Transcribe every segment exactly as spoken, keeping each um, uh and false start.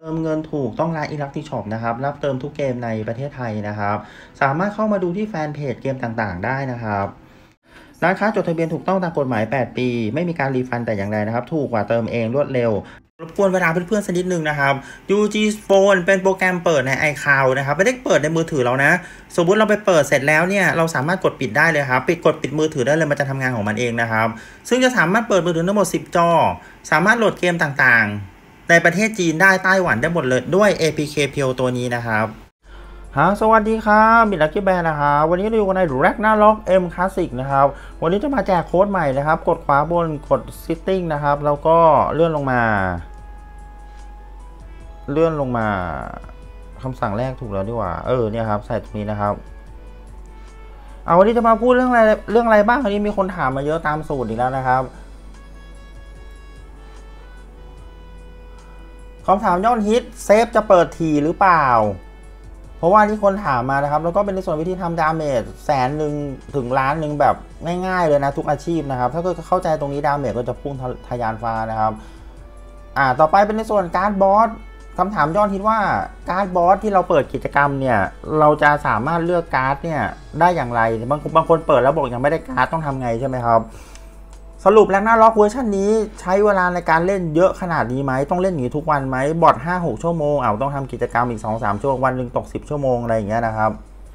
เติมเงินถูกต้องร้าน Electronic Shop นะครับรับเติมทุกเกมในประเทศไทยนะครับสามารถเข้ามาดูที่แฟนเพจเกมต่างๆได้นะครับร้านค้าจดทะเบียนถูกต้องตามกฎหมายแปดปีไม่มีการรีฟันแต่อย่างใดนะครับถูกกว่าเติมเองรวดเร็วรบกวนเวลาเพื่อนๆสักนิดนึงนะครับ ยู จี Phone เป็นโปรแกรมเปิดใน iCloud นะครับไม่ได้เปิดในมือถือเรานะสมมุติเราไปเปิดเสร็จแล้วเนี่ยเราสามารถกดปิดได้เลยครับปิดกดปิดมือถือได้เลยมันจะทำงานของมันเองนะครับซึ่งจะสามารถเปิดมือถือทั้งหมดสิบจอสามารถโหลดเกมต่างๆในประเทศจีนได้ไต้หวันได้หมดเลยด้วย เอ พี เค Pure ตัวนี้นะครับฮะสวัสดีครับมิลักกี้แบร์นะครับวันนี้เราอยู่กันใน Ragnarok M Classic นะครับวันนี้จะมาแจกโค้ดใหม่นะครับกดขวาบนกด Setting นะครับแล้วก็เลื่อนลงมาเลื่อนลงมาคำสั่งแรกถูกแล้วดีกว่าเออเนี่ยครับใส่ตรงนี้นะครับเอาวันนี้จะมาพูดเรื่องอะไรเรื่องอะไรบ้างวันนี้มีคนถามมาเยอะตามสูตรอีกแล้วนะครับคำถามยอดฮิตเซฟจะเปิดทีหรือเปล่าเพราะว่าที่คนถามมานะครับแล้วก็เป็นในส่วนวิธีทำดาเมจแสนหนึ่งถึงล้านหนึ่งแบบง่ายๆเลยนะทุกอาชีพนะครับถ้าเกิดเข้าใจตรงนี้ดาเมจก็จะพุ่งทะยานฟ้านะครับอ่าต่อไปเป็นในส่วนการ์ดบอสคำถามยอดฮิตว่าการ์ดบอสที่เราเปิดกิจกรรมเนี่ยเราจะสามารถเลือกการ์ดเนี่ยได้อย่างไรบางบางคนเปิดแล้วบอกยังไม่ได้การ์ดต้องทำไงใช่ไหมครับสรุปแล้วRagnarokเวอร์ชันนี้ใช้เวลาในการเล่นเยอะขนาดนี้ไหมต้องเล่นอย่างนี้ทุกวันไหมบอท ห้าหก ชั่วโมงเอาต้องทำกิจกรรมอีก สองสาม ชั่วโมงวันหนึ่งตกสิบชั่วโมงอะไรอย่างเงี้ยนะครับ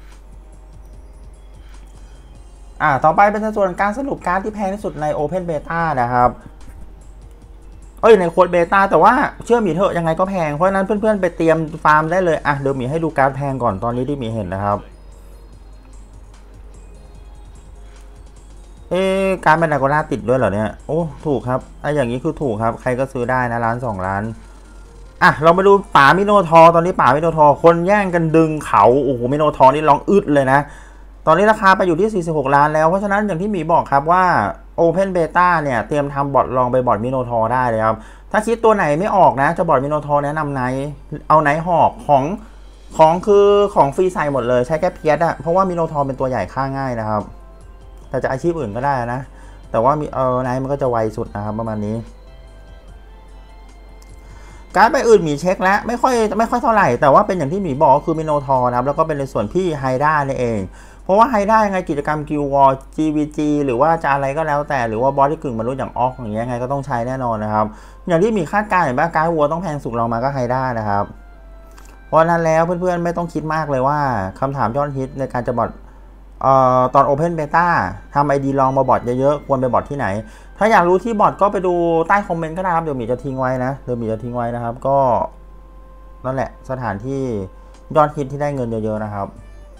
อ่าต่อไปเป็นส่วนการสรุปการ์ดที่แพงที่สุดใน Open Beta นะครับเอ้ยในโค้ดเบต้าแต่ว่าเชื่อหมีเถอะยังไงก็แพงเพราะฉะนั้นเพื่อนๆไปเตรียมฟาร์มได้เลยอ่ะเดี๋ยวหมีให้ดูการ์ดแพงก่อนตอนนี้ที่หมีเห็นนะครับเอ๊การ์ดแมนดาโกล่าติดด้วยเหรอเนี่ยโอ้ถูกครับไอ้อย่างนี้คือถูกครับใครก็ซื้อได้นะล้านสองล้านอ่ะเรามาดูป่ามิโนทอตอนนี้ป่ามิโนทอคนแย่งกันดึงเขาโอ้โหมิโนทอนี่ร้องอึดเลยนะตอนนี้ราคาไปอยู่ที่สี่สิบหกล้านแล้วเพราะฉะนั้นอย่างที่หมีบอกครับว่า Open Beta เนี่ยเตรียมทำบอทลองไปบอทมิโนทอได้เลยครับถ้าคิดตัวไหนไม่ออกนะจะบอทมิโนทอแนะนำไนท์เอาไนท์หอกของของคือของฟรีใส่หมดเลยใช้แค่เพียสอะเพราะว่ามิโนทอเป็นตัวใหญ่ฆ่าง่ายนะครับแต่จะอาชีพอื่นก็ได้นะแต่ว่ามีเออไนท์มันก็จะไวสุดนะครับประมาณนี้การ์ดใบอื่นหมีเช็คแล้วไม่ค่อยไม่ค่อยเท่าไหร่แต่ว่าเป็นอย่างที่หมีบอกก็คือมิโนทอนะครับแล้วก็เป็นในส่วนพี่ไฮด้านี่เองเพราะว่าไฮด้ายังไงกิจกรรมกิลวอร์ จี วี จี หรือว่าจะอะไรก็แล้วแต่หรือว่าบอสที่กึ่งมนุษย์อย่างออกอย่างเงี้ยไงก็ต้องใช้แน่นอนนะครับอย่างที่มีคาดการณ์เห็นป่ะการ์ดวัวต้องแพงสุดเรามาก็ไฮด้านะครับเพราะนั้นแล้วเพื่อนๆไม่ต้องคิดมากเลยว่าคำถามยอดฮิตในการจะบอทเอ่อตอน Open Beta ทำ ไอ ดี ลองมาบอทเยอะๆควรไปบอทที่ไหนถ้าอยากรู้ที่บอทก็ไปดูใต้คอมเมนต์ก็ได้ครับเดี๋ยวหมีจะทิ้งไว้นะเดี๋ยวหมีจะทิ้งไว้นะครับก็นั่นแหละสถานที่ยอดฮิตที่ได้เงินเยอะๆนะครับ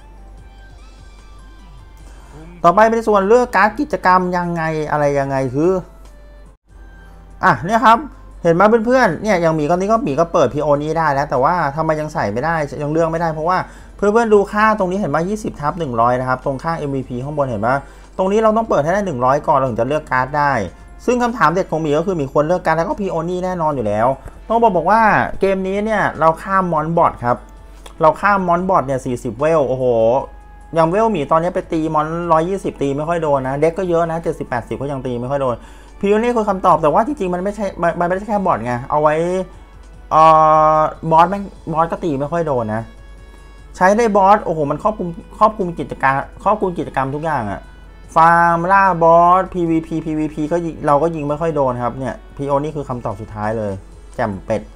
ต่อไปเป็นส่วนเลือกการ์ดกิจกรรมยังไงอะไรยังไงคืออ่ะเนี่ยครับเห็นไหมเพื่อนๆเนี่ยอย่างหมีตอนนี้ก็หมีก็เปิด พี โอ นี้ได้แล้วแต่ว่าทำไมยังใส่ไม่ได้ยังเลือกไม่ได้เพราะว่าเพื่อนๆดูค่าตรงนี้เห็นไหมยี่สิบทับหนึ่งร้อยนะครับตรงค่า เอ็ม วี พี ข้างบนเห็นไหมตรงนี้เราต้องเปิดให้ได้หนึ่งร้อยก่อนเราถึงจะเลือกการ์ดได้ซึ่งคำถามเด็ดของหมีก็คือมีคนเลือกการ์ดแล้วก็ พี โอ นี้แน่นอนอยู่แล้วต้องบอกบอกว่าเกมนี้เนี่ยเราข้ามมอนบอทครับเราข้ามมอนบอทเนี่ยสี่สิบเวลโอ้โหอย่างเวลหมีตอนนี้ไปตีมอนหนึ่งร้อยยี่สิบตีไม่ค่อยโดนนะเด็กก็เยอะนะเจ็ดสิบ แปดสิบก็ยังตีไม่ค่อยโดนพีโอนี่คือคำตอบแต่ว่าจริงๆมันไม่ใช่มันไม่ใช่แค่บอทไงเอาไว้เอ่อบอสแม่งบอสก็ตีไม่ค่อยโดนนะใช้ได้บอสโอ้โหมันครอบคลุมครอบคลุมกิจการครอบคลุมกิจกรรมทุกอย่างอะฟาร์มล่าบอส พี วี พี พี วี พี ก็เราก็ยิงไม่ค่อยโดนครับเนี่ย พี โอ นี่คือคำตอบสุดท้ายเลยแจ่มเป็ด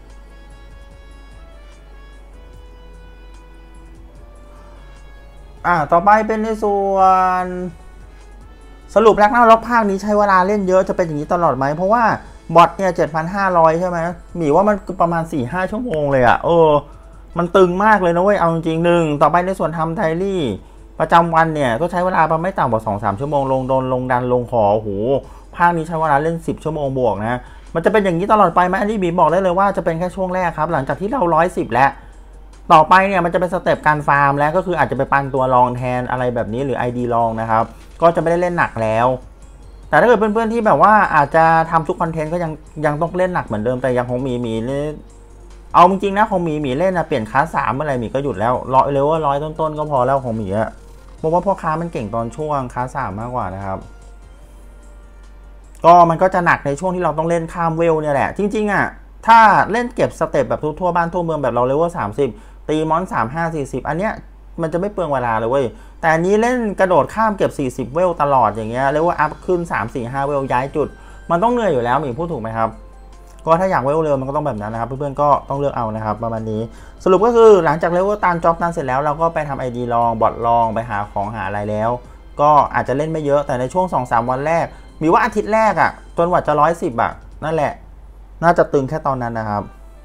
อ่าต่อไปเป็นในส่วนสรุปRagnarokภาคนี้ใช้เวลาเล่นเยอะจะเป็นอย่างนี้ตลอดไหมเพราะว่าบอทเนี่ย เจ็ดพันห้าร้อย ใช่ไหมหมีว่ามันประมาณ สี่ห้า ชั่วโมงเลยอะเออมันตึงมากเลยนะเว้ยเอาจริงๆหนึ่งต่อไปในส่วนทำไทลี่ประจำวันเนี่ยก็ใช้เวลาประมาณไม่ต่ำกว่า สองสาม ชั่วโมงลงโดนลงดันลงขอโอ้โหภาคนี้ใช้เวลาเล่นสิบชั่วโมงบวกนะมันจะเป็นอย่างนี้ตลอดไปไหมอันนี้หมีบอกได้เลยว่าจะเป็นแค่ช่วงแรกครับหลังจากที่เราร้อยสิบแล้วต่อไปเนี่ยมันจะเป็นสเต็ปการฟาร์มแล้วก็คืออาจจะไปปันตัวรองแทนอะไรแบบนี้หรือ ไอ ดี รองนะครับก็จะไม่ได้เล่นหนักแล้วแต่ถ้าเกิดเพื่อนๆที่แบบว่าอาจจะทำทุกคอนเทนต์ก็ยังยังต้องเล่นหนักเหมือนเดิมแต่ยังคงมีมีเอาจริงๆนะคงมีมีเล่นนะเปลี่ยนคลาสสามเมื่อไรมีก็หยุดแล้วร้อยเร็วว่าร้อยต้นๆก็พอแล้วของมีอะเพราะว่าพ่อค้ามันเก่งตอนช่วงคลาสสามมากกว่านะครับก็มันก็จะหนักในช่วงที่เราต้องเล่นข้ามเวลเนี่ยแหละจริงๆอ่ะถ้าเล่นเก็บสเต็ปแบบทั่วบ้านทั่วเมืองแบบเราเลเวลสามสิบตีมอนสามห้าสี่สิบอันเนี้ยมันจะไม่เปลืองเวลาเลยเว้ยแต่อันนี้เล่นกระโดดข้ามเก็บสี่สิบเวลตลอดอย่างเงี้ยเรียกว่าอัพขึ้นสาม สี่ ห้าเวลย้ายจุดมันต้องเหนื่อยอยู่แล้วมีพูดถูกไหมครับก็ถ้าอยากเวลเร็วมันก็ต้องแบบนั้นนะครับเพื่อนๆก็ต้องเลือกเอานะครับประมาณนี้สรุปก็คือหลังจากเลเวลตามจ็อบนั้นเสร็จแล้วเราก็ไปทำ ไอ ดี ลองบอทลองไปหาของหาอะไรแล้วก็อาจจะเล่นไม่เยอะแต่ในช่วง สองสาม วันแรกมีว่าอาทิตย์แรกอ่ะจนกว่าจะร้อยสิบอ่ะนั่นแหละน่าจะตึงแค่ตอนนั้นนะครับ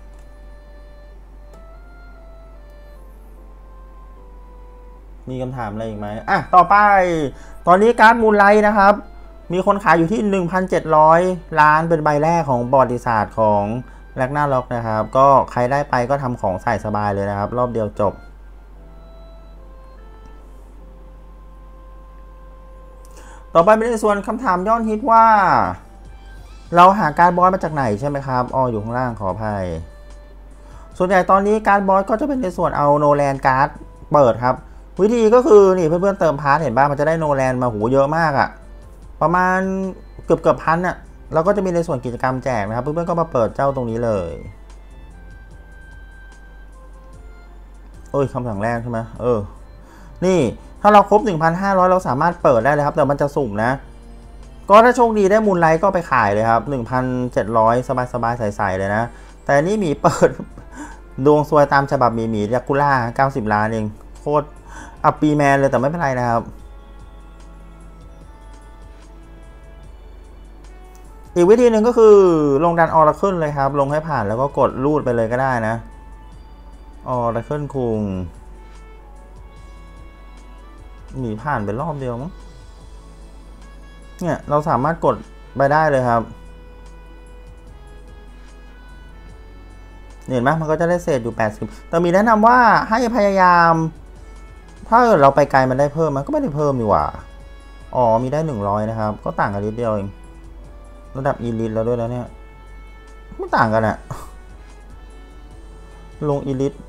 มีคำถามอะไรอีกไหมอ่ะต่อไปตอนนี้การ์ดมูลไลท์นะครับมีคนขายอยู่ที่ หนึ่งพันเจ็ดร้อย ล้านเป็นใบแรกของบอร์ดศาสตร์ของแร็กนาร็อกนะครับก็ใครได้ไปก็ทำของใส่สบายเลยนะครับรอบเดียวจบต่อไปเป็นในส่วนคำถามยอดฮิตว่าเราหาการ์ดบอสมาจากไหนใช่ไหมครับอ๋ออยู่ข้างล่างขออภัยส่วนใหญ่ตอนนี้การ์ดบอสก็จะเป็นในส่วนเอาโนแลนการ์ดเปิดครับวิธีก็คือนี่เพื่อนๆเติมพาร์ทเห็นบ้างมันจะได้โนแลนมาหูเยอะมากอะประมาณเกือบเกือบพันอะเราก็จะมีในส่วนกิจกรรมแจกนะครับเพื่อนๆก็มาเปิดเจ้าตรงนี้เลยเอ้ยคำสั่งแรกใช่ไหมเออนี่ถ้าเราครบ หนึ่งพันห้าร้อย เราสามารถเปิดได้เลยครับแต่มันจะสุ่มนะก็ถ้าโชคดีได้มูลไลท์ก็ไปขายเลยครับ หนึ่งพันเจ็ดร้อย สบายๆใส่ๆเลยนะแต่นี่มีเปิดดวงซวยตามฉบับมีหมียากุล่าเก้าสิบล้านเองโคตรอัปปีแมนเลยแต่ไม่เป็นไรนะครับอีกวิธีหนึ่งก็คือลงดันออร์เคิลเลยครับลงให้ผ่านแล้วก็กดรูดไปเลยก็ได้นะออร์เคิลคุงหนีผ่านไปรอบเดียวมั้งเนี่ยเราสามารถกดไปได้เลยครับเห็นไหมมันก็จะได้เศษอยู่แปดสิบแต่มีแนะนำว่าให้พยายามถ้าเราไปไกลมันได้เพิ่มมันก็ไม่ได้เพิ่มดีกว่าอ๋อมีได้หนึ่งร้อยนะครับก็ต่างกันนิดเดียวเองระดับอีลิทแล้วด้วยแล้วเนี่ยไม่ต่างกันอะลงอีลิท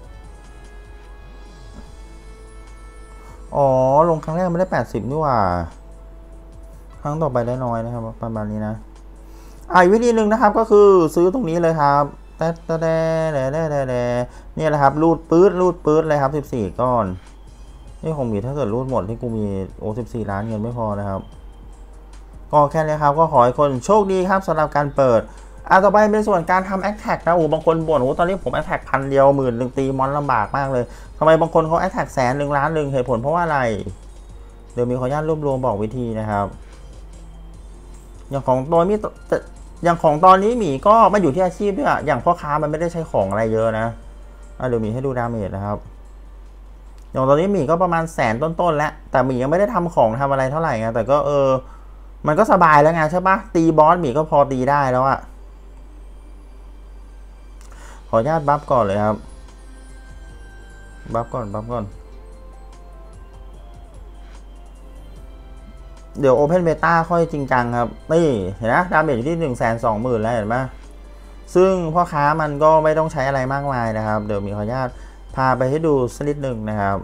อ๋อลงครั้งแรกไม่ได้แปดสิบนี่หว่าครั้งต่อไปได้น้อยนะครับประมาณนี้นะอีกวิธีหนึ่งนะครับก็คือซื้อตรงนี้เลยครับแต่แต่แต่แต่แต่เนี่ยแหละครับรูดปื๊ดรูดปื๊ดเลยครับสิบสี่ก้อนนี่คงมีถ้าเกิดรูดหมดที่กูมีโอ้สิบสี่ล้านเงินไม่พอนะครับก็แค่นี้ครับก็ขอให้คนโชคดีครับสำหรับการเปิดอ่ะต่อไปเป็นส่วนการทำแอคแท็กนะโอ้บางคนบ่นโอ้ตอนนี้ผมแอคแท็กพันเดียวหมื่นหนึ่งตีมอนลำบากมากเลยทำไมบางคนเขาแอคแท็กแสนหนึ่งล้านหนึ่งเหตุผลเพราะว่าอะไรเดี๋ยวมีขออนุญาตรวบรวมบอกวิธีนะครับอย่างของตัวมีอย่างของตอนนี้หมีก็มาอยู่ที่อาชีพด้วยอย่างพ่อค้ามันไม่ได้ใช้ของอะไรเยอะนะเดี๋ยวมีให้ดูดาเมจนะครับอย่างตอนนี้หมีก็ประมาณแสนต้นๆแล้วแต่หมียังไม่ได้ทำของทำอะไรเท่าไหร่ไงแต่ก็เออมันก็สบายแล้วไงใช่ปะตีบอสหมีก็พอตีได้แล้วอะขออนุญาตบัฟก่อนเลยครับบัฟก่อนบัฟก่อนเดี๋ยว Open Beta ค่อยจริงจังครับนี่เห็นนะดาเมจอยู่ที่ หนึ่งแสนสองหมื่น แล้วเห็นไหมซึ่งพ่อค้ามันก็ไม่ต้องใช้อะไรมากมายนะครับเดี๋ยวมีขออนุญาตพาไปให้ดูสักนิดหนึ่งนะครับ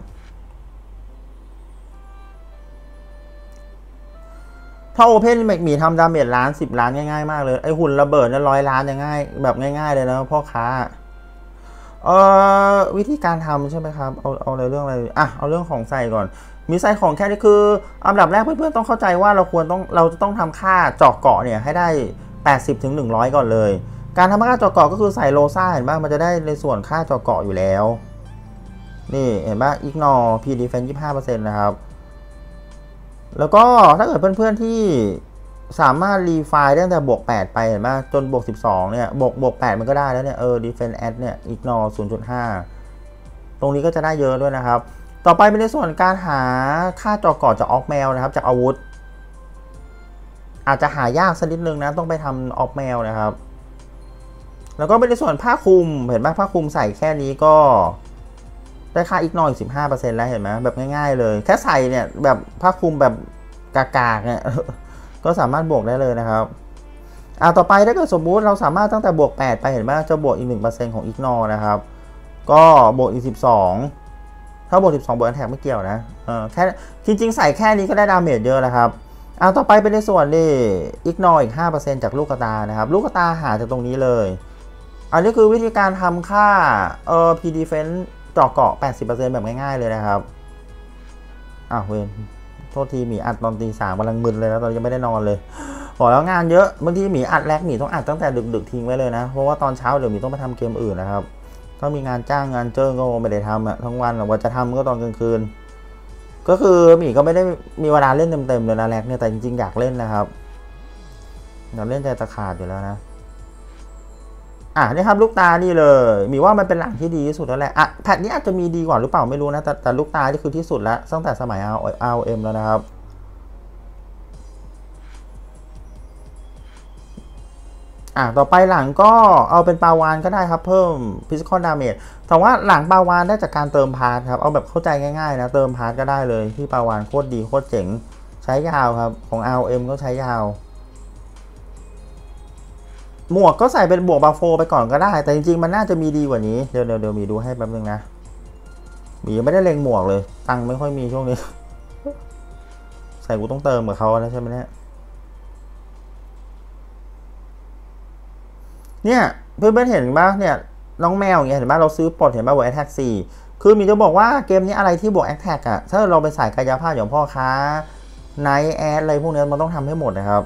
ถ้า Open มีทำดาเมจล้านสิบล้านง่ายๆมากเลยไอหุ่นระเบิดเนี่ยร้อยล้านยังง่ายแบบง่ายๆเลยนะพ่อค้าเอ่อวิธีการทำใช่ไหมครับเอาเอาในเรื่องอะไรอ่ะเอาเรื่องของใส่ก่อนมีไซส์ของแค่นี้คืออันดับแรกเพื่อนๆต้องเข้าใจว่าเราควรต้องเราจะต้องทำค่าเจาะเกาะเนี่ยให้ได้ แปดสิบถึงหนึ่งร้อย ก่อนเลยการทำค่าเจาะเกาะก็คือใส่โลซ่าเห็นบ้างมันจะได้ในส่วนค่าเจาะเกาะอยู่แล้วนี่เห็นบ้างอีกนอ P Defense ยี่สิบห้าเปอร์เซ็นต์ นะครับแล้วก็ถ้าเกิดเพื่อนๆที่สามารถรีไฟล์ได้ตั้งแต่บวกแปดไปเห็นไหมจนบวกสิบสองเนี่ยบวกบวกแปดมันก็ได้แล้วเนี่ยเออ Defense Add เนี่ยอีกนอ ศูนย์จุดห้า ตรงนี้ก็จะได้เยอะด้วยนะครับต่อไปเป็นในส่วนการหาค่าจอก่อจากออกแมวนะครับจากอาวุธอาจจะหายากสักนิดนึงนะต้องไปทำออกแมวนะครับแล้วก็เป็นในส่วนผ้าคลุมเห็นไหมผ้าคลุมใส่แค่นี้ก็ได้ค่าอีกหน่อย สิบห้าเปอร์เซ็นต์ แล้วเห็นไหมแบบง่ายๆเลยแค่ใส่เนี่ยแบบผ้าคลุมแบบกากๆเนี่ยก็สามารถบวกได้เลยนะครับอ่าต่อไปถ้าเกิดสมมุติเราสามารถตั้งแต่บวกแปดไปเห็นไหมจะบวกอีก หนึ่งเปอร์เซ็นต์ ของอีกนอนะครับก็บวกอีกสิบสองถ้าบวกสิบสองบวกอันแท็กไม่เกี่ยวนะเออแค่จริงๆใส่แค่นี้ก็ได้ดาเมจเยอะแล้วครับอ่าต่อไปเป็นในส่วนนี่อีกนออีก ห้าเปอร์เซ็นต์ จากลูกตานะครับลูกตาหาจากตรงนี้เลยอันนี้คือวิธีการทำค่าเออ P defense เจาะเกาะ แปดสิบเปอร์เซ็นต์ แบบง่ายๆเลยนะครับอ้าวเว้ยโทษทีหมีอัดตอนตีสามกำลังมึนเลยแล้วตอนยังไม่ได้นอนเลยบอกแล้วงานเยอะบางทีหมีอัดแรกหมีต้องอัดตั้งแต่ดึกๆทิ้งไว้เลยนะเพราะว่าตอนเช้าเดี๋ยวหมีต้องไปทำเกมอื่นนะครับถ้ามีงานจ้างงานเจิ้งก็ไม่ได้ทำอะทั้งวันหรือว่าจะทำก็ตอนกลางคืนก็คือหมีก็ไม่ได้มีเวลาเล่นเต็มๆเลยนะแรกเนี่ยแต่จริงๆอยากเล่นนะครับอยากเล่นใจตะขาดอยู่แล้วนะอ่ะนี่ครับลูกตานี่เลยมีว่ามันเป็นหลังที่ดีที่สุดแล้วแหละอ่ะแพทนี้อาจจะมีดีกว่าหรือเปล่าไม่รู้นะแต่แต่ลูกตาที่คือที่สุดแล้วตั้งแต่สมัย อาร์ โอ เอ็ม แล้วนะครับอ่ะต่อไปหลังก็เอาเป็นปาวานก็ได้ครับเพิ่ม physical damage แต่ว่าหลังปาวานได้จากการเติมพาร์ทครับเอาแบบเข้าใจง่ายๆนะเติมพาร์ทก็ได้เลยที่ปาวานโคตรดีโคตรเจ๋งใช้ยาวครับของ อาร์ โอ เอ็ม ก็ใช้ยาวหมวกก็ใส่เป็นบวกบาโฟไปก่อนก็ได้แต่จริงๆมันน่าจะมีดีกว่านี้เดี๋ยวเดี๋ยวเดี๋ยวมีดูให้แป๊บนึงนะมีไม่ได้เล็งหมวกเลยตังค์ไม่ค่อยมีช่วงนี้ใส่กูต้องเติมกับเขาแล้วใช่ไหมเนี่ยเนี่ยเพื่อนๆเห็นป่ะเนี่ยน้องแมวอย่างเงี้ยเห็นป่ะเราซื้อปลดเห็นป่ะบวกแอทแทกสี่คือมีจะบอกว่าเกมนี้อะไรที่บวกแอทแทกอะถ้าเราไปใส่กายภาพอย่างพ่อค้าไนท์แอดอะไรพวกนี้มันต้องทำให้หมดนะครับ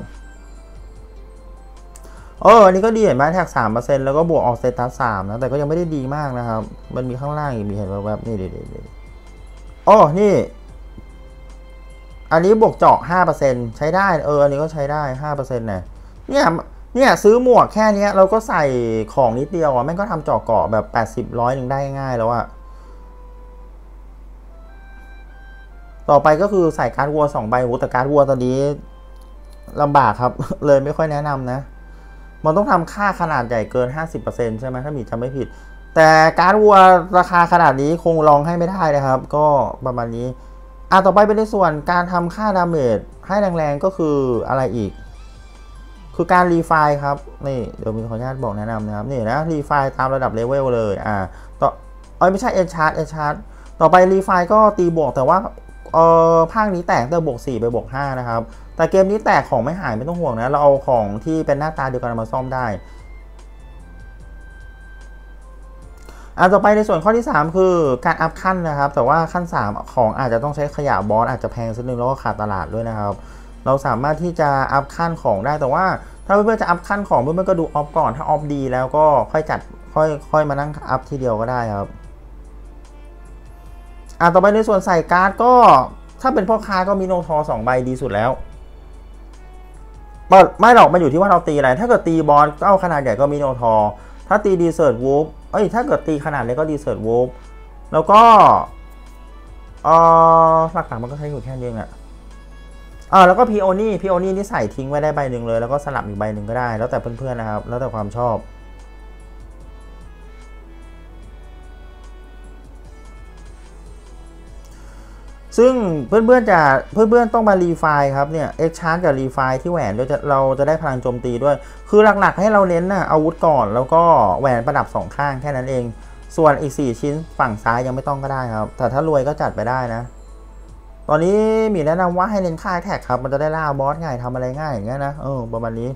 เอออันนี้ก็ดีเห็นไหมแท็กสามเปอร์เซ็นต์แล้วก็บวกออกสเตตัสสามนะแต่ก็ยังไม่ได้ดีมากนะครับมันมีข้างล่างอีกมีเห็นแบบนี่เดี๋ยวๆอ๋อนี่อันนี้บวกเจาะ ห้าเปอร์เซ็นต์ ใช้ได้เอออันนี้ก็ใช้ได้ ห้าเปอร์เซ็นต์ เนี่ยเนี่ยเนี่ยซื้อหมวกแค่นี้เราก็ใส่ของนิดเดียวอ่ะแม่งก็ทำเจาะเกาะแบบแปดสิบ ร้อยหนึ่งได้ง่ายแล้วอ่ะต่อไปก็คือใส่การ์ดวัวสองใบโหแต่การ์ดวัวตอนนี้ลำบากครับเลยไม่ค่อยแนะนำนะมันต้องทำค่าขนาดใหญ่เกิน ห้าสิบเปอร์เซ็นต์ ใช่ไหมถ้ามีจำไม่ผิดแต่การ์ดวัวราคาขนาดนี้คงลองให้ไม่ได้นะครับก็ประมาณนี้อ่ะต่อไปเป็นในส่วนการทำค่าดาเมจให้แรงๆก็คืออะไรอีกคือการรีไฟล์ครับนี่เดี๋ยวมีขออนุญาตบอกแนะนำนะครับนี่นะรีไฟล์ตามระดับเลเวลเลยอ่าต่อเอ้ยไม่ใช่เอนชาร์ตเอนชาร์ตต่อไปรีไฟล์ก็ตีบวกแต่ว่าเออภาคนี้แตกแต่บวกสี่ไปบวกห้านะครับแต่เกมนี้แตกของไม่หายไม่ต้องห่วงนะเราเอาของที่เป็นหน้าตาเดียวกันมาซ่อมได้อ่ะต่อไปในส่วนข้อที่สามคือการอัพขั้นนะครับแต่ว่าขั้นสามของอาจจะต้องใช้ขยะบอสอาจจะแพงสักนึงแล้วก็ขาดตลาดด้วยนะครับเราสามารถที่จะอัพขั้นของได้แต่ว่าถ้าเพื่อนๆจะอัพขั้นของเพื่อนๆก็ดูออฟก่อนถ้าออฟดีแล้วก็ค่อยจัดค่อยค่อยมานั่งอัพทีเดียวก็ได้ครับอ่ะต่อไปในส่วนใส่การ์ดก็ถ้าเป็นพ่อค้าก็มีโนทอสองใบดีสุดแล้วไม่หรอกมันอยู่ที่ว่าเราตีอะไรถ้าเกิดตีบอลก็เอาขนาดใหญ่ก็มีโนทอถ้าตีดีเซิร์ตวูฟเอ้ยถ้าเกิดตีขนาดเล็กก็ดีเซิร์ตวูฟแล้วก็เออหลักๆมันก็ใช้อยู่แค่นี้เองอะอ่าแล้วก็พีโอนี่พีโอนี่นี่ใส่ทิ้งไว้ได้ใบหนึ่งเลยแล้วก็สลับอีกใบหนึ่งก็ได้แล้วแต่เพื่อนๆนะครับแล้วแต่ความชอบซึ่งเพื่อนๆจะเพื่อนๆต้องมารีไฟล์ครับเนี่ยเอ็กชาร์จกับรีไฟล์ที่แหวนด้วยจะเราจะได้พลังโจมตีด้วยคือหลักๆให้เราเน้นนะอาวุธก่อนแล้วก็แหวนประดับสองข้างแค่นั้นเองส่วนอีกสี่ชิ้นฝั่งซ้ายยังไม่ต้องก็ได้ครับแต่ถ้ารวยก็จัดไปได้นะตอนนี้มีแนะนำว่าให้เน้นค่าแท็กครับมันจะได้ล่าบอสง่ายทำอะไรง่ายอย่างเงี้ยนะเออประมาณนี้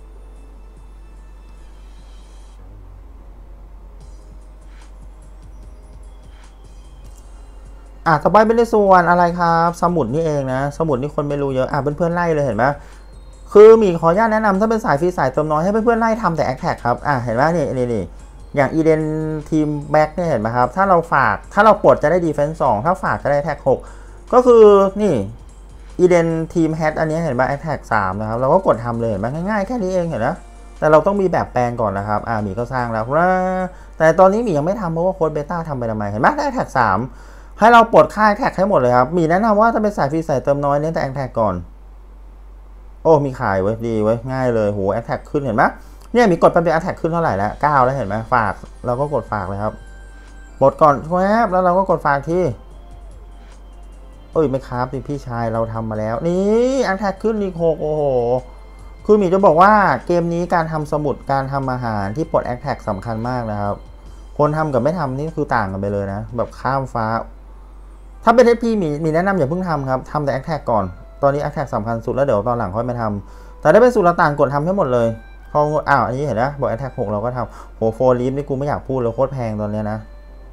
อ่ะต่อไปเป็นในส่วนอะไรครับสมุดนี่เองนะสมุดนี่คนไม่รู้เยอะอ่ะเพื่อนๆไล่เลยเห็นไหมคือมีขออนุญาตแนะนำถ้าเป็นสายฟรีสายเติมน้อยให้เพื่อนๆไล่ทำแต่แอคแท็กครับอ่ะเห็นไหมนี่นี่นี่อย่างอีเดนทีมแบ็กเนี่ยเห็นไหมครับถ้าเราฝากถ้าเราปลดจะได้ดีเฟนส์สองถ้าฝากจะได้แท็กหกก็คือนี่อีเดนทีมแฮทอันนี้เห็นไหมแอคแท็กสามนะครับเราก็กดทำเลยเห็นไหมง่ายๆแค่นี้เองเห็นไหมแต่เราต้องมีแบบแปลงก่อนนะครับอ่ามีก็สร้างแล้วแต่ตอนนี้มียังไม่ทำเพราะว่าโค้ดเบต้าทำไปทำไมเห็นไหมได้แท็กสามให้เราปลดค่าแท็กให้หมดเลยครับมีแนะนำว่าถ้าเป็นสายฟรีสายเติมน้อยเน้นแต่แอคแท็กก่อนโอ้มีขายไว้ดีไว้ง่ายเลยโหแอคแท็กขึ้นเห็นไหมเนี่ยมีกดแป๊บเดียวแอคแท็กขึ้นเท่าไหร่แล้วเก้าแล้วเห็นไหมฝากเราก็กดฝากเลยครับปลดก่อนแวบแล้วเราก็กดฝากที่เอ้ยไม่ครับพี่ชายเราทำมาแล้วนี่แอคแท็กขึ้นรีโคโอ้โหคือมีจะบอกว่าเกมนี้การทำสมุดการทำอาหารที่ปลดแอคแท็กสำคัญมากนะครับคนทำกับไม่ทำนี่คือต่างกันไปเลยนะแบบข้ามฟ้าถ้าเป็น เอฟ พี มีมีแนะนำอย่าเพิ่งทำครับทำแต่แอคแท็กก่อนตอนนี้แอคแท็กสำคัญสุดแล้วเดี๋ยวตอนหลังค่อยมาทำแต่ได้เป็นสูตรต่างกดทำให้หมดเลยพออ้าวอันนี้เห็นนะบอกแอทแทกหกเราก็ทำโหโฟลิฟนี่กูไม่อยากพูดเลยโคตรแพงตอนเนี้ยนะ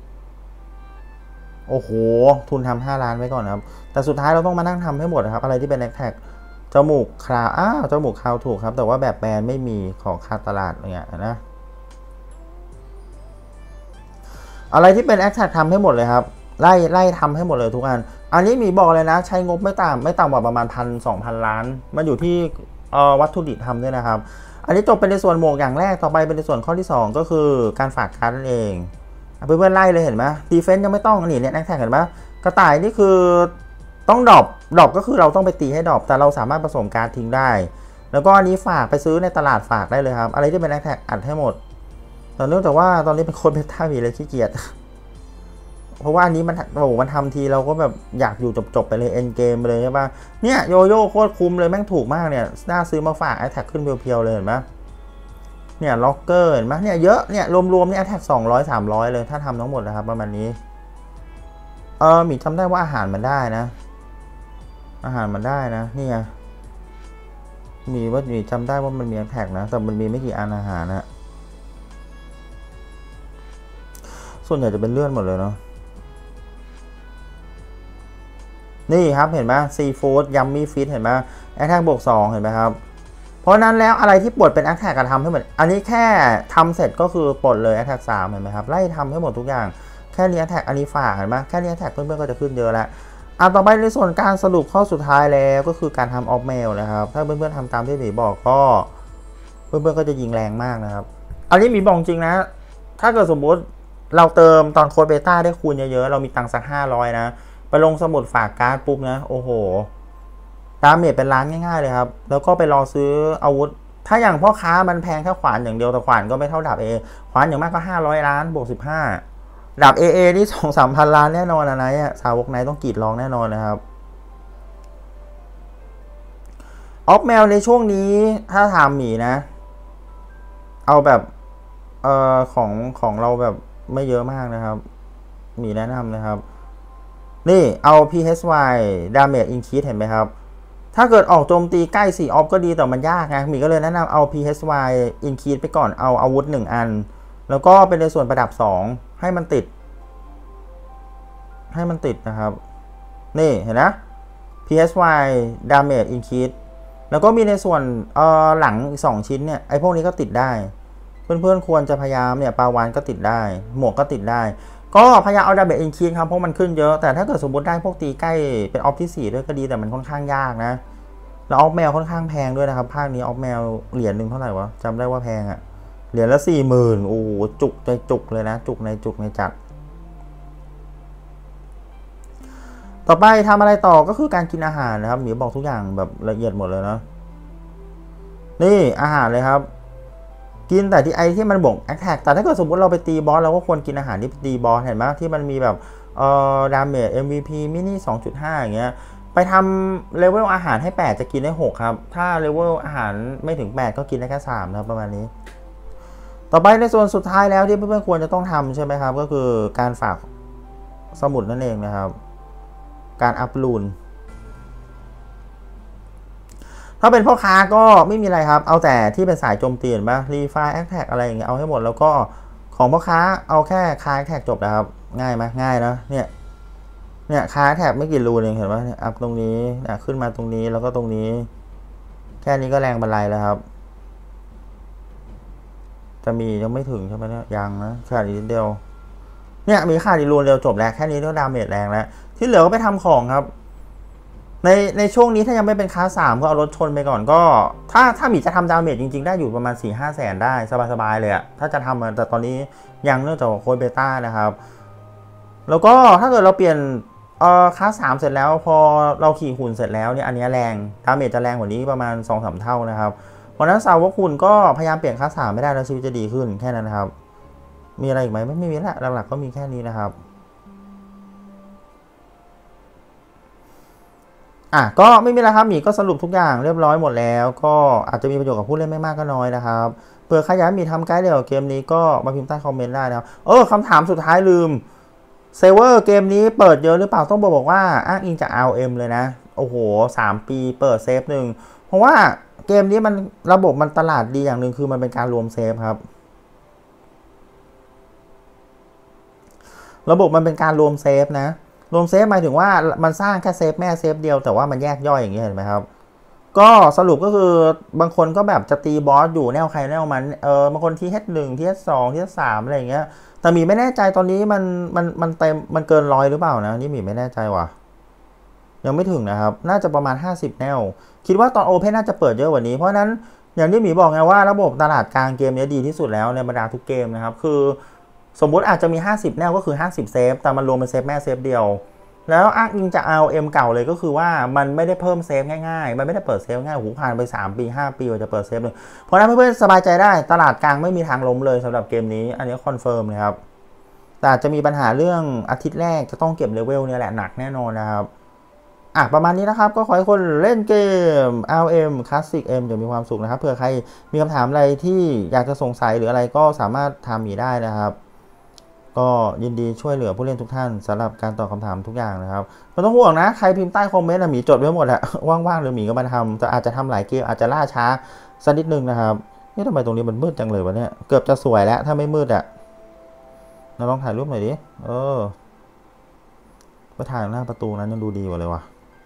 โอ้โหทุนทำห้าล้านไว้ก่อนครับแต่สุดท้ายเราต้องมานั่งทำให้หมดนะครับอะไรที่เป็นแอทแทกจมูกคราวอ้าวจมูกคราวถูกครับแต่ว่าแบบแบรนด์ไม่มีของคาตลาดอะไรเงี้ยนะอะไรที่เป็นแอทแทกทำให้หมดเลยครับไล่ไล่ทำให้หมดเลยทุกอันอันนี้มีบอกเลยนะใช้งบไม่ต่ำไม่ต่ำกว่าประมาณพันสองพันล้านมันอยู่ที่วัตถุดิบทำด้วยนะครับอันนี้จบเป็นในส่วนหมวกอย่างแรกต่อไปเป็นในส่วนข้อที่สองก็คือการฝากการ์ดนั่นเองเพื่อนๆไล่เลยเห็นไหมดีเฟนซ์ยังไม่ต้องนี่เนี่ยแอคแท็กเห็นไหมกระต่ายนี่คือต้องดรอปดรอปก็คือเราต้องไปตีให้ดรอปแต่เราสามารถผสมการ์ดทิ้งได้แล้วก็อันนี้ฝากไปซื้อในตลาดฝากได้เลยครับอะไรที่เป็นแอคแท็กอัดให้หมดแต่เนื่องจากว่าตอนนี้เป็นโค้ดเบต้ามีเลยขี้เกียจเพราะว่าอันนี้มันโอ้โหมันทำทีเราก็แบบอยากอยู่จบๆไปเลยเอ็นเกมไปเลยใช่ป่ะเนี่ยโยโย่โคตรคุ้มเลยแม่งถูกมากเนี่ยน่าซื้อมาฝากแอคแท็กขึ้นเพียวๆเลยเห็นไหมเนี่ยล็อกเกอร์เห็นไหมเนี่ยเยอะเนี่ยรวมๆเนี่ยแอทแทกสองร้อยสามร้อยเลยถ้าทำทั้งหมดนะครับประมาณนี้เออมีจำได้ว่าอาหารมันได้นะอาหารมันได้นะนี่ไงมีว่ามีจำได้ว่ามันมีแอทแทกนะแต่มันมีไม่กี่อันอาหารนะส่วนใหญ่จะเป็นเลือดหมดเลยเนาะนี่ครับเห็นไหมซีฟู้ดยัมมี่ฟิตเห็นไหมแอทแทกบวกสองเห็นไหมครับเพราะนั้นแล้วอะไรที่ปลดเป็นแอคแท็กกระทำให้หมดอันนี้แค่ทำเสร็จก็คือปลดเลยแอคแท็กสามเห็นไหมครับไล่ทำให้หมดทุกอย่างแค่นี้แอคแท็กอันนี้ฝากเห็นไหมแค่นี้แอคแท็กเพื่อนๆก็จะขึ้นเยอะแล้วอ่ะต่อไปในส่วนการสรุปข้อสุดท้ายแล้วก็คือการทำออฟเมลนะครับถ้าเพื่อนๆทำตามที่หมีบอกก็เพื่อนๆก็จะยิงแรงมากนะครับอันนี้หมีบอกจริงนะถ้าเกิดสมมติเราเติมตอนโค้ดเบต้าได้คูณเยอะๆเรามีตังค์สักห้าร้อยนะไปลงสมุดฝากการ์ดปุ๊บนะโอ้โหดาเมจเป็นล้านง่ายๆเลยครับแล้วก็ไปรอซื้ออาวุธถ้าอย่างพ่อค้ามันแพงแค่ขวานอย่างเดียวแต่ขวานก็ไม่เท่าดาบเอขวานอย่างมากก็ห้าร้อยล้านบวกสิบห้าดาบเอเอนี่สองสามพันล้านแน่นอนนะนายสาวกนายต้องกรีดร้องแน่นอนนะครับออฟแมวในช่วงนี้ถ้าทำหมีนะเอาแบบเอ่อของของเราแบบไม่เยอะมากนะครับหมีแนะนำนะครับนี่เอา พี เอช วาย Damage Increase เห็นไหมครับถ้าเกิดออกโจมตีใกล้สี่ออฟก็ดีแต่มันยากไงหมีก็เลยแนะนำเอา พี เอช วาย Increase ไปก่อนเอาอาวุธหนึ่งอันแล้วก็เป็นในส่วนประดับสองให้มันติดให้มันติดนะครับนี่เห็นนะ พี เอช วาย Damage Increase แล้วก็มีในส่วนเอ่อหลังอีกสองชิ้นเนี่ยไอ้พวกนี้ก็ติดได้เพื่อนๆควรจะพยายามเนี่ยปาวานก็ติดได้หมวกก็ติดได้ก็พยายามเอาดาเมจอินคีครับเพราะมันขึ้นเยอะแต่ถ้าเกิดสมมติได้พวกตีใกล้เป็นออฟที่สี่ด้วยก็ดีแต่มันค่อนข้างยากนะแล้วออฟแมวค่อนข้างแพงด้วยนะครับภาคนี้ออฟแมวเหรียญหนึ่งเท่าไหร่วะจำได้ว่าแพงอะเหรียญละสี่หมื่นโอ้โหจุกในจุกเลยนะจุกในจุกในจัดต่อไปทำอะไรต่อก็คือการกินอาหารนะครับหมีบอกทุกอย่างแบบละเอียดหมดเลยนะนี่อาหารเลยครับกินแต่ที่ไอที่มันบ่งแอคแท็กแต่ถ้าเกิดสมมติเราไปตีบอสเราก็ควรกินอาหารที่ตีบอสเห็นไหมที่มันมีแบบเอ่อดาเมจ เอ็ม วี พี มินิ สองจุดห้า อย่างเงี้ยไปทำเลเวลอาหารให้แปดจะกินได้หกครับถ้าเลเวลอาหารไม่ถึงแปดก็กินได้แค่สามนะครับประมาณนี้ต่อไปในส่วนสุดท้ายแล้วที่เพื่อนๆควรจะต้องทำใช่ไหมครับก็คือการฝากสมุดนั่นเองนะครับการอัพลูนถ้าเป็นพ่อค้าก็ไม่มีอะไรครับเอาแต่ที่เป็นสายโจมตีมารีไฟล์แอคแท็กอะไรอย่างเงี้ยเอาให้หมดแล้วก็ของพ่อค้าเอาแค่คาแอคแท็กจบนะครับง่ายไหมง่ายนะเนี่ยเนี่ยคาแอคแท็กไม่กี่รูเองเห็นไหมเนี่ยอัพตรงนี้เนี่ยขึ้นมาตรงนี้แล้วก็ตรงนี้แค่นี้ก็แรงบันไลแล้วครับจะมียังไม่ถึงใช่ไหมเนี่ยยังนะขาดอีกนิดเดียวเนี่ยมีขาดอีกรูเดียวจบแล้วแค่นี้ก็ดาเมจแรงแล้วที่เหลือก็ไปทำของครับในในช่วงนี้ถ้ายังไม่เป็นคลาสสามก็เอารถชนไปก่อนก็ถ้าถ้าหมีจะทำดาเมจจริงๆได้อยู่ประมาณ สี่ห้า แสนได้สบายๆเลยอะถ้าจะทำแต่ตอนนี้ยังเนื่องจากโค้ดเบต้านะครับแล้วก็ถ้าเกิดเราเปลี่ยนเอ่อคลาสสามเสร็จแล้วพอเราขี่หุ่นเสร็จแล้วเนี่ยอันนี้แรงดาเมจจะแรงกว่านี้ประมาณ สองถึงสาม เท่านะครับเพราะนั้นสาวกหุ่นก็พยายามเปลี่ยนคลาสสามไม่ได้แล้วชีวิตจะดีขึ้นแค่นั้นนะครับมีอะไรอีกไหมไม่ไม่มีละหลักๆก็มีแค่นี้นะครับอ่ะก็ไม่มีแล้วครับหมีก็สรุปทุกอย่างเรียบร้อยหมดแล้วก็อาจจะมีประโยชน์กับผู้เล่นไม่มากก็น้อยนะครับเผื่อใครอยากมีทำไกด์เดี่ยวเกมนี้ก็มาพิมพ์ใต้คอมเมนต์ได้นะครับเออคำถามสุดท้ายลืมเซเวอร์เกมนี้เปิดเยอะหรือเปล่าต้องบอกว่าอ้างอิงจาก อาร์ เอ็ม เลยนะโอ้โหสามปีเปิดเซฟหนึ่งเพราะว่าเกมนี้มันระบบมันตลาดดีอย่างหนึ่งคือมันเป็นการรวมเซฟครับระบบมันเป็นการรวมเซฟนะรวมเซฟหมายถึงว่ามันสร้างแค่เซฟแม่เซฟเดียวแต่ว่ามันแยกย่อยอย่างนี้เห็นไหมครับก็สรุปก็คือบางคนก็แบบจะตีบอสอยู่แนวใครแนวมันเออบางคนที่ เอช หนึ่ง ที่ เอช สอง ที่ เอช สาม อะไรอย่างเงี้ยแต่หมีไม่แน่ใจตอนนี้มันมันมันเต็มมันเกินร้อยหรือเปล่านะนี่หมีไม่แน่ใจว่ะยังไม่ถึงนะครับน่าจะประมาณห้าสิบแนวคิดว่าตอนโอเพนน่าจะเปิดเยอะกว่านี้เพราะนั้นอย่างที่หมีบอกไงว่าระบบตลาดกลางเกมนี้ดีที่สุดแล้วในบรรดาทุกเกมนะครับคือสมมุติอาจจะมีห้าสิบแนวก็คือห้าสิบเซฟแต่มันรวมเป็นเซฟแม่เซฟเดียวแล้วอ้างอิงจาก อาร์ โอ เอ็ม เก่าเลยก็คือว่ามันไม่ได้เพิ่มเซฟง่ายๆมันไม่ได้เปิดเซฟง่ายหูผ่านไปสามปีห้าปีกว่าจะเปิดเซฟเลยเพราะนั้นเพื่อนๆสบายใจได้ตลาดกลางไม่มีทางล้มเลยสำหรับเกมนี้อันนี้คอนเฟิร์มเลยครับแต่จะมีปัญหาเรื่องอาทิตย์แรกจะต้องเก็บเลเวลเนี่ยแหละหนักแน่นอนนะครับอ่ะประมาณนี้นะครับก็ขอให้คนเล่นเกม อาร์ โอ เอ็ม Classic M จะมีความสุขนะครับเผื่อใครมีคำถามอะไรที่อยากจะสงสัยหรืออะไรก็สามารถถามหมีได้นะครับก็ยินดีช่วยเหลือผู้เล่นทุกท่านสำหรับการตอบคำถามทุกอย่างนะครับไม่ต้องห่วงนะใครพิมพ์ใต้คอมเมนต์หมีจดไว้หมดอะว่างๆหรือหมีก็มาทำจะอาจจะทำหลายเกมอาจจะล่าช้าสักนิดนึงนะครับนี่ทำไมตรงนี้มันมืดจังเลยวะเนี่ยเกือบจะสวยแล้วถ้าไม่มืดอะเราลองถ่ายรูปหน่อยดิเออไปถ่ายหน้าประตูนั้นยังดูดีกว่าเลยวะ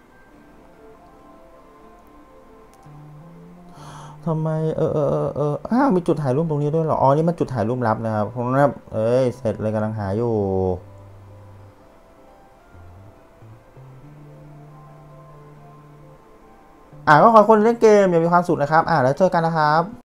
ทำไมเออเออเออเอออ้าวมีจุดถ่ายรูปตรงนี้ด้วยเหรออ๋อนี่มันจุดถ่ายรูปลับนะครับผมนะเอ้ยเสร็จเลยกำลังหาอยู่อ่าก็ขอคนเล่นเกมอย่ามีความสุขนะครับอ่าแล้วเจอกันนะครับ